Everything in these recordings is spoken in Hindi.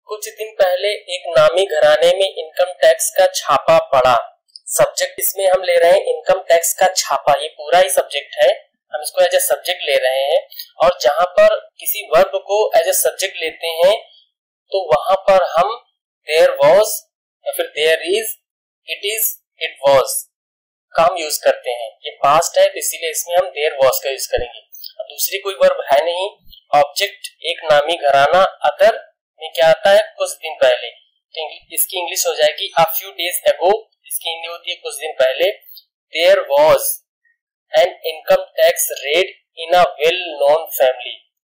कुछ दिन पहले एक नामी घराने में इनकम टैक्स का छापा पड़ा। सब्जेक्ट इसमें हम ले रहे हैं इनकम टैक्स का छापा, ये पूरा ही सब्जेक्ट है, हम इसको एज ए सब्जेक्ट ले रहे हैं। और जहां पर किसी वर्ब को एज ए सब्जेक्ट लेते हैं तो वहां पर हम देयर वॉज या फिर there is, it is, it was का हम यूज करते हैं। ये पास्ट है तो इसीलिए इसमें हम देयर वॉज का यूज करेंगे। अब दूसरी कोई वर्ब है नहीं। ऑब्जेक्ट एक नामी घराना, अदर में क्या आता है कुछ दिन पहले, तो इसकी इंग्लिश हो जाएगी अ फ्यू डेज अगो, इसकी हिंदी होती है कुछ दिन पहले। There was an income tax raid in a well known family,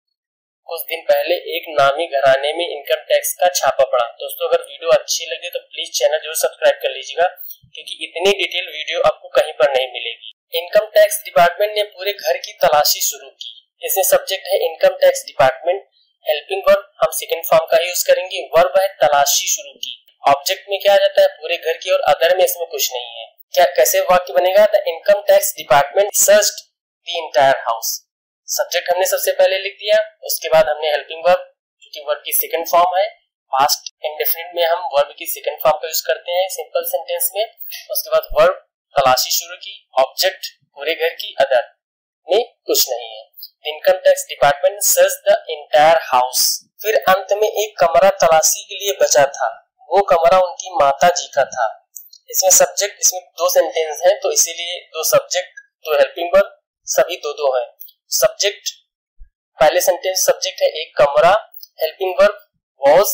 कुछ दिन पहले एक नामी घराने में इनकम टैक्स का छापा पड़ा। दोस्तों अगर वीडियो अच्छी लगे तो प्लीज चैनल जरूर सब्सक्राइब कर लीजिएगा, क्योंकि इतनी डिटेल वीडियो आपको कहीं पर नहीं मिलेगी। इनकम टैक्स डिपार्टमेंट ने पूरे घर की तलाशी शुरू की। इसमें सब्जेक्ट है income tax department, helping verb हम सेकंड फॉर्म का यूज करेंगे, वर्ब है तलाशी शुरू की। ऑब्जेक्ट में क्या आ जाता है पूरे घर की, और अदर में इसमें कुछ नहीं है। क्या कैसे वाक्य बनेगा? The income tax department searched the entire house. Subject हमने सबसे पहले लिख दिया, उसके बाद हमने हेल्पिंग वर्ब जो कि वर्ब की सेकंड फॉर्म है, पास्ट इंडेफिनिट में हम वर्ब की सेकंड फॉर्म का यूज करते हैं सिंपल सेंटेंस में। उसके बाद वर्ब तलाशी शुरू की, ऑब्जेक्ट पूरे घर की, अदर में कुछ नहीं है। Income tax department search the entire house. फिर अंत में एक कमरा तलाशी के लिए बचा था, वो कमरा उनकी माता जी का था। इसमें सब्जेक्ट, इसमें दो सेंटेंस है तो इसीलिए दो सब्जेक्ट दो हेल्पिंग वर्ब सभी दो है। सब्जेक्ट पहले सेंटेंस सब्जेक्ट है एक कमरा, हेल्पिंग वर्ब वॉज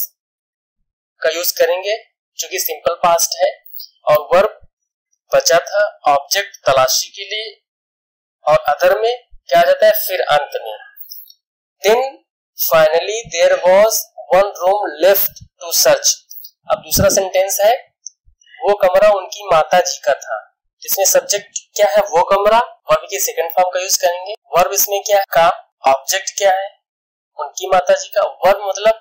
का यूज करेंगे जो कि सिंपल पास्ट है, और वर्ब बचा था, ऑब्जेक्ट तलाशी के लिए, और अदर में क्या आ जाता है फिर अंत में। Then finally there was one room left to search. अब दूसरा सेंटेंस है वो कमरा उनकी माता जी का था, जिसमें सब्जेक्ट क्या है वो कमरा, वर्ब की सेकंड फॉर्म का यूज करेंगे। वर्ब इसमें क्या का, ऑब्जेक्ट क्या है उनकी माता जी का, वर्ब मतलब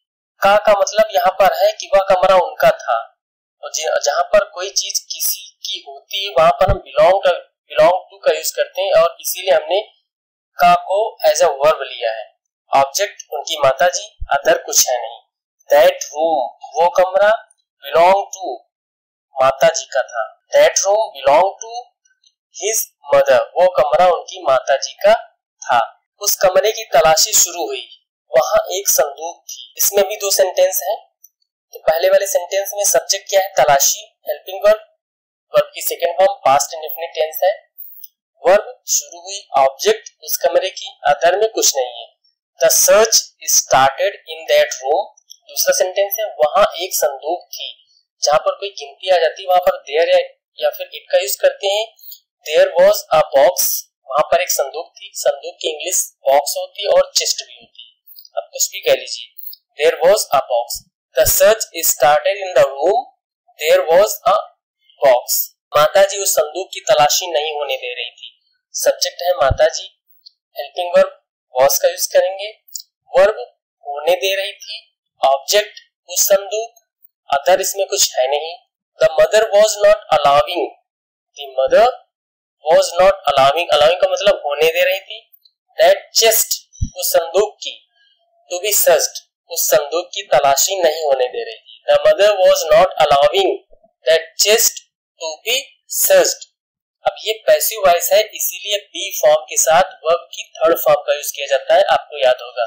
का मतलब यहाँ पर है कि वह कमरा उनका था, और जहां पर कोई चीज किसी की होती है वहां पर हम बिलोंग टू का यूज करते हैं, और इसीलिए हमने का को एज अ वर्ब लिया है। ऑब्जेक्ट उनकी माता जी, अदर कुछ है नहीं। दैट रूम वो कमरा, बिलोंग टू माता जी का था। That room belong to his mother, वो कमरा उनकी माता जी का था। उस कमरे की तलाशी शुरू हुई, वहां एक संदूक थी। इसमें भी दो सेंटेंस है। तो पहले वाले सेंटेंस में सब्जेक्ट क्या है तलाशी, हेल्पिंग वर्ब, वर्ब की second form past indefinite tense है। वर्ब शुरू हुई, ऑब्जेक्ट उस कमरे की, अदर में कुछ नहीं है। The search started in that room. दूसरा सेंटेंस है वहां एक संदूक थी। जहां पर कोई गिनती आ जाती है वहां पर देयर या फिर इट का यूज करते हैं। देयर वाज अ बॉक्स, वहां पर एक संदूक थी। संदूक की इंग्लिश बॉक्स होती है और चेस्ट भी होती है, अब कुछ भी कह लीजिए। There was a box. The search started in the room, there was a box. माता जी उस संदूक की तलाशी नहीं होने दे रही थी। सब्जेक्ट है माता जी, हेल्पिंग वर्ब वॉज का यूज करेंगे, वर्ब होने दे रही थी, ऑब्जेक्ट उस संदूक, अदर इसमें कुछ है नहीं। The mother was not allowing, the mother was not allowing, allowing का मतलब होने दे रही थी। दैट चेस्ट उस संदूक की, टू बी सर्च्ड उस संदूक की तलाशी नहीं होने दे रही थी। The mother was not allowing that chest to be searched. अब ये पैसिव वॉइस है, इसीलिए बी फॉर्म के साथ वर्ब की थर्ड फॉर्म का यूज किया जाता है, आपको याद होगा।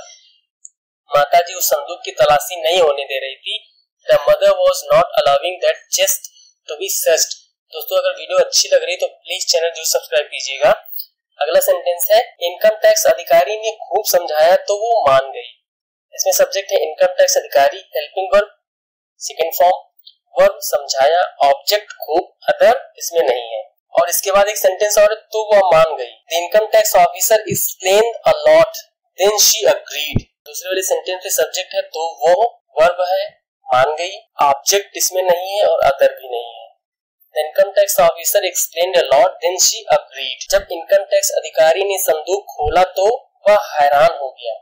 माता जी उस संदूक की तलाशी नहीं होने दे रही थी। The mother was not allowing that chest to be searched. दोस्तों अगर वीडियो अच्छी लग रही है तो प्लीज चैनल जरूर सब्सक्राइब कीजिएगा। अगला सेंटेंस है इनकम टैक्स अधिकारी ने खूब समझाया तो वो मान गई। इसमें सब्जेक्ट है इनकम टैक्स अधिकारी, helping verb second form, verb समझाया, ऑब्जेक्ट खूब, अदर इसमें नहीं है। और इसके बाद एक सेंटेंस और, तो वो मान गई। The income tax officer explained a lot then she agreed. दूसरे वाले सेंटेंस में सब्जेक्ट है तो वो, वर्ब है मान गई, ऑब्जेक्ट इसमें नहीं है और अदर भी नहीं है। The income tax officer explained a lot then she agreed. जब इनकम टैक्स अधिकारी ने संदूक खोला तो वह हैरान हो गया।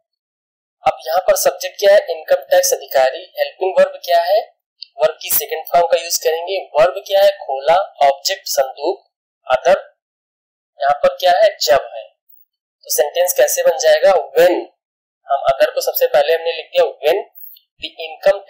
अब यहाँ पर सब्जेक्ट क्या है इनकम टैक्स अधिकारी, हेल्पिंग वर्ब क्या है, वर्ब की सेकंड फॉर्म का यूज करेंगे। वर्ब क्या है खोला, ऑब्जेक्ट संदूक, अदर यहाँ पर क्या है जब है। तो सेंटेंस कैसे बन जाएगा, व्हेन, हम अदर को सबसे पहले हमने लिख दिया व्हेन द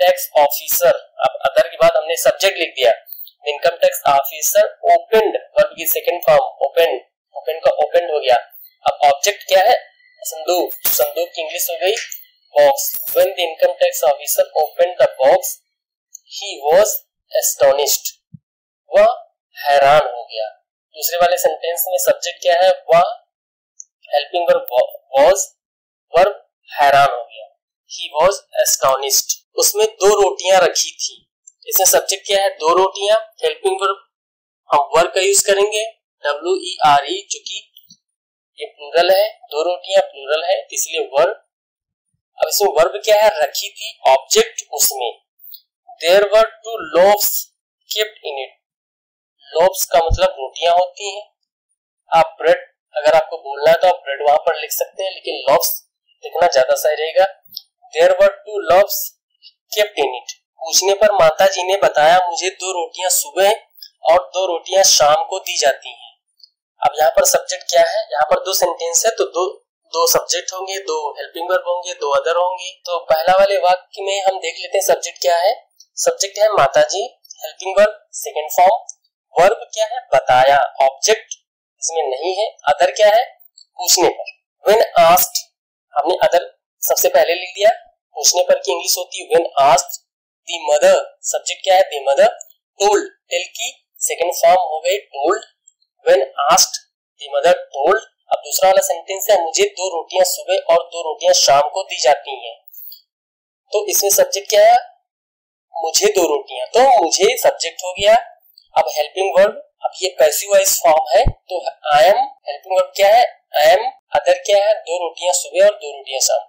टैक्स ऑफिसर, अब अदर के बाद हमने सब्जेक्ट लिख दिया, income tax officer opened, verb की सेकंड फॉर्म ओपन, ओपन का ओपन हो गया। अब ऑब्जेक्ट क्या है, संदूक, संदूक की इंग्लिश हो गई box. When the income tax officer opened the box he was astonished, वह हैरान हो गया। दूसरे वाले सेंटेंस में सब्जेक्ट क्या है, वह, हेल्पिंग वर्ब वाज, वर्ब हैरान हो गया, ही वाज एस्टोनिश्ड। उसमें 2 रोटियां रखी थी, इसमें सब्जेक्ट क्या है, 2 रोटियां, हेल्पिंग वर्ब हम वर्ब का यूज करेंगे WERE, जो कि ये प्लूरल है, 2 रोटियां प्लूरल है इसलिए वर्ब। अब इसमें वर्ब क्या है, रखी थी, ऑब्जेक्ट उसमें there were 2 loaves kept in it, loaves का मतलब रोटियां होती हैं। आप ब्रेड, अगर आपको बोलना है तो आप ब्रेड वहां पर लिख सकते हैं, लेकिन लोब्स लिखना ज्यादा सही रहेगा। There were 2 loaves kept in it, पूछने पर माता जी ने बताया मुझे 2 रोटियां सुबह और 2 रोटियां शाम को दी जाती हैं। अब यहाँ पर सब्जेक्ट क्या है, यहाँ पर 2 सेंटेंस है तो दो सब्जेक्ट होंगे, 2 हेल्पिंग वर्ब होंगे, 2 अदर होंगे। तो पहला वाले वाक्य में हम देख लेते हैं सब्जेक्ट क्या है, सब्जेक्ट है माता जी, helping verb second form, verb क्या है, बताया, ऑब्जेक्ट इसमें नहीं है, अदर क्या है, पूछने पर। व्हेन आस्क्ड, हमने अदर सबसे पहले लिख दिया, पूछने पर की इंग्लिश होती है when asked the mother, subject क्या है, द मदर, टोल्ड, टेल की सेकंड फॉर्म हो गई told, when asked the mother told. अब दूसरा वाला सेंटेंस है मुझे 2 रोटियां सुबह और 2 रोटियां शाम को दी जाती हैं, तो इसमें सब्जेक्ट क्या है, मुझे 2 रोटियां, तो मुझे सब्जेक्ट हो गया। अब हेल्पिंग वर्ब, अब ये पैसिव वॉइस फॉर्म है तो आई एम, हेल्पिंग वर्ब क्या है, आई एम, अदर क्या है, 2 रोटियां सुबह और 2 रोटियां शाम।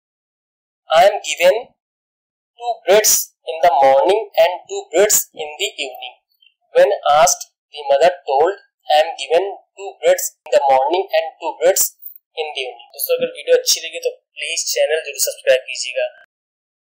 I am given 2 breads in the morning and 2 breads in the evening. When asked, the mother told, I am given 2 breads in the morning and 2 breads in the evening. दोस्तों अगर वीडियो अच्छी लगी तो प्लीज चैनल जरूर सब्सक्राइब कीजिएगा।